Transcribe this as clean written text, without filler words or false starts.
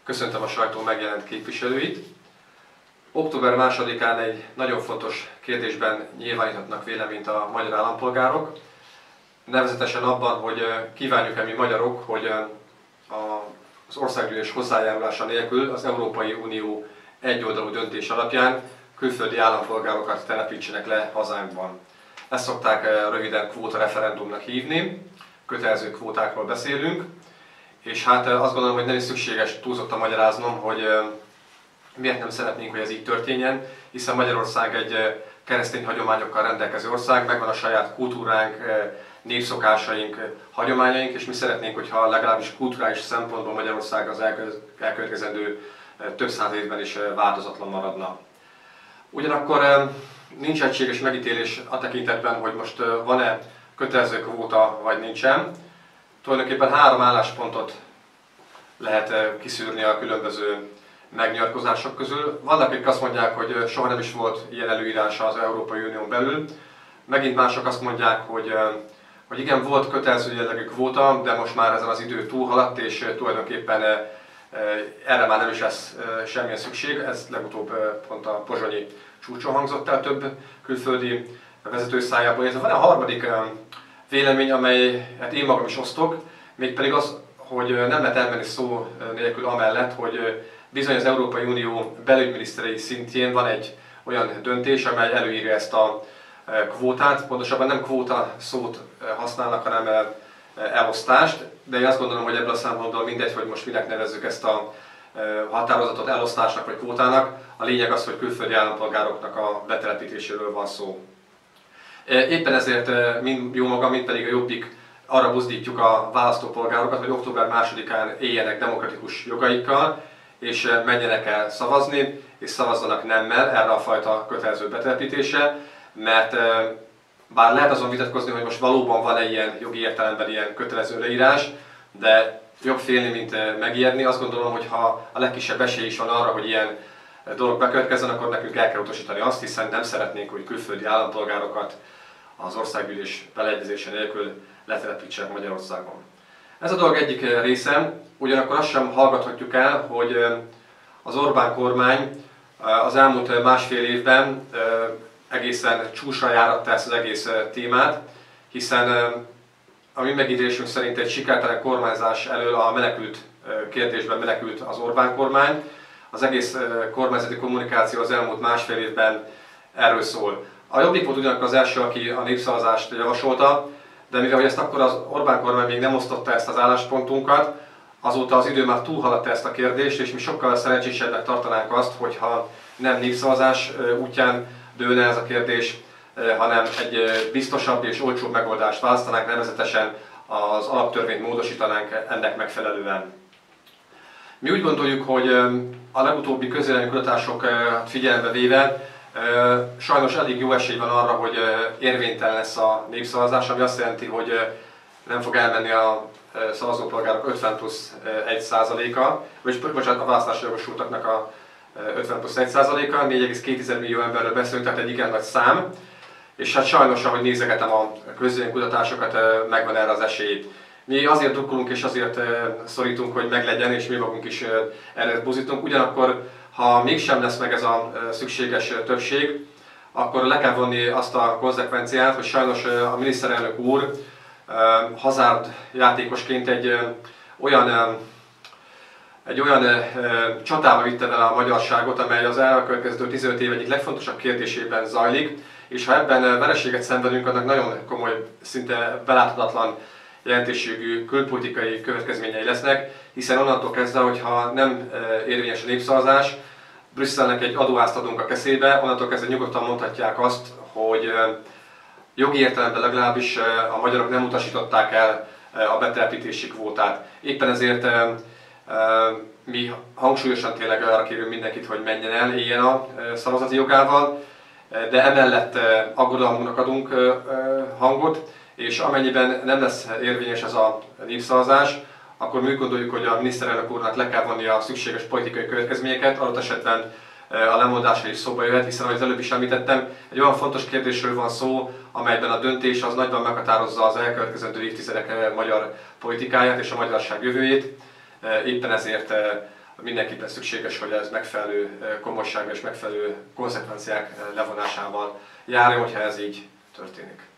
Köszöntöm a sajtó megjelent képviselőit. Október 2-án egy nagyon fontos kérdésben nyilváníthatnak véleményt a magyar állampolgárok. Nevezetesen abban, hogy kívánjuk-e mi magyarok, hogy az országgyűlés hozzájárulása nélkül az Európai Unió egyoldalú döntés alapján külföldi állampolgárokat telepítsenek le hazánkban. Ezt szokták röviden kvótareferendumnak hívni, kötelező kvótákról beszélünk, és hát azt gondolom, hogy nem is szükséges túlzottan magyaráznom, hogy miért nem szeretnénk, hogy ez így történjen, hiszen Magyarország egy keresztény hagyományokkal rendelkező ország, megvan a saját kultúránk, népszokásaink, hagyományaink, és mi szeretnénk, hogyha legalábbis kulturális szempontból Magyarország az elkövetkezendő több száz évben is változatlan maradna. Ugyanakkor nincs egységes megítélés a tekintetben, hogy most van-e kötelező kvóta, vagy nincsen. Tulajdonképpen három álláspontot lehet kiszűrni a különböző megnyilatkozások közül. Vannak, akik azt mondják, hogy soha nem is volt ilyen előírása az Európai Unión belül. Megint mások azt mondják, hogy igen, volt kötelező jellegű kvóta, de most már ezen az idő túlhaladt, és tulajdonképpen erre már nem is lesz semmilyen szükség. Ez legutóbb pont a pozsonyi csúcson hangzott el több külföldi vezető szájából. Ez van a harmadik vélemény, amelyet én magam is osztok, mégpedig az, hogy nem lehet elmenni szó nélkül amellett, hogy bizony az Európai Unió belügyminiszterei szintjén van egy olyan döntés, amely előírja ezt a kvótát. Pontosabban nem kvóta szót használnak, hanem elosztást, de én azt gondolom, hogy ebből a szempontból mindegy, hogy most minek nevezzük ezt a határozatot elosztásnak vagy kvótának. A lényeg az, hogy külföldi állampolgároknak a betelepítéséről van szó. Éppen ezért mind jó magam, mind pedig a Jobbik arra buzdítjuk a választópolgárokat, hogy október 2-án éljenek demokratikus jogaikkal, és menjenek el szavazni, és szavazzanak nemmel erre a fajta kötelező betelepítésre, mert bár lehet azon vitatkozni, hogy most valóban van-e ilyen jogi értelemben ilyen kötelező leírás, de jobb félni, mint megijedni. Azt gondolom, hogy ha a legkisebb esély is van arra, hogy ilyen dolog bekövetkezzen, akkor nekünk el kell utasítani azt, hiszen nem szeretnénk, hogy külföldi állampolgárokat az országgyűlés beleegyezése nélkül letelepítsenek Magyarországon. Ez a dolog egyik része, ugyanakkor azt sem hallgathatjuk el, hogy az Orbán kormány az elmúlt másfél évben egészen csúcsra járatta ezt az egész témát, hiszen a mi megítélésünk szerint egy sikertelen kormányzás elől a menekült kérdésben menekült az Orbán kormány. Az egész kormányzati kommunikáció az elmúlt másfél évben erről szól. A Jobbik volt ugyanakkor az első, aki a népszavazást javasolta, de mivel hogy ezt akkor az Orbán kormány még nem osztotta ezt az álláspontunkat, azóta az idő már túlhaladta ezt a kérdést, és mi sokkal szerencsésebbnek tartanánk azt, hogyha nem népszavazás útján dőlne ez a kérdés, hanem egy biztosabb és olcsóbb megoldást választanánk, nevezetesen az alaptörvényt módosítanánk ennek megfelelően. Mi úgy gondoljuk, hogy a legutóbbi közvéleménykutatások figyelembe véve sajnos elég jó esély van arra, hogy érvénytelen lesz a népszavazás, ami azt jelenti, hogy nem fog elmenni a szavazópolgárok 50+1%-a, vagy bocsánat, a választási jogosultaknak a 50+1%-a, 4,2 millió emberről beszélünk, tehát egy igen nagy szám, és hát sajnos, ahogy nézegetem a közvéleménykutatásokat, megvan erre az esély. Mi azért drukkolunk és azért szorítunk, hogy meglegyen, és mi magunk is erre buzdítunk. Ugyanakkor, ha mégsem lesz meg ez a szükséges többség, akkor le kell vonni azt a konzekvenciát, hogy sajnos a miniszterelnök úr hazárd játékosként egy olyan csatába vitte vele a magyarságot, amely az elkövetkező 15 év egyik legfontosabb kérdésében zajlik, és ha ebben vereséget szenvedünk, annak nagyon komoly, szinte beláthatatlan jelentőségű külpolitikai következményei lesznek, hiszen onnantól kezdve, hogyha nem érvényes a népszavazás, Brüsszelnek egy adóázt adunk a kezébe, onnantól kezdve nyugodtan mondhatják azt, hogy jogi értelemben legalábbis a magyarok nem utasították el a betelepítési kvótát. Éppen ezért mi hangsúlyosan tényleg arra kérünk mindenkit, hogy menjen el, éljen a szavazati jogával, de emellett aggodalmunknak adunk hangot, és amennyiben nem lesz érvényes ez a népszavazás, akkor mi úgy gondoljuk, hogy a miniszterelnök úrnak le kell vonni a szükséges politikai következményeket, adott esetben a lemondása is szóba jöhet, hiszen ahogy az előbb is említettem, egy olyan fontos kérdésről van szó, amelyben a döntés az nagyban meghatározza az elkövetkezendő évtizedek magyar politikáját és a magyarság jövőjét. Éppen ezért mindenképpen szükséges, hogy ez megfelelő komolysággal és megfelelő konzekvenciák levonásával járjon, hogyha ez így történik.